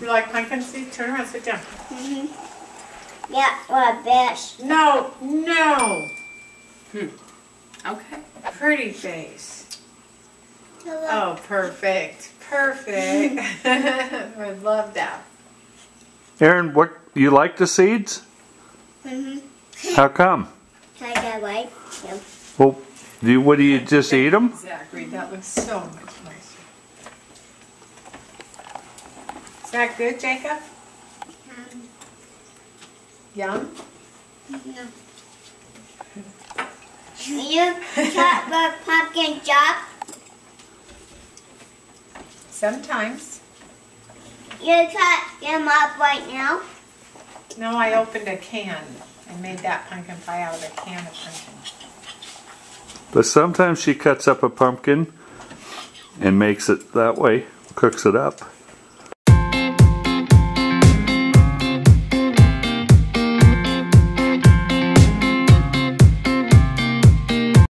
You like pumpkin seeds? Turn around, sit down. Yeah, what best? No, no. Okay. Pretty face. Oh, perfect. Perfect. I love that. Aaron, what, you like the seeds? How come? I got like them. Well, what do you just eat them? Zachary, that looks so much nicer. Is that good, Jacob? Yum? No. You cut the pumpkin chop. Sometimes. You cut them up right now. No, I opened a can. I made that pumpkin pie out of a can of pumpkin. But sometimes she cuts up a pumpkin and makes it that way, cooks it up.